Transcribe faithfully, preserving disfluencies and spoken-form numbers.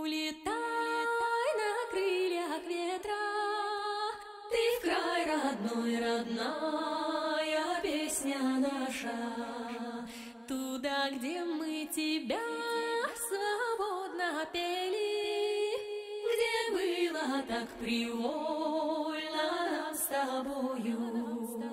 Улетай на крыльях ветра, ты в край родной, родная песня наша, туда, где мы тебя свободно пели, где было так привольно нам с тобою.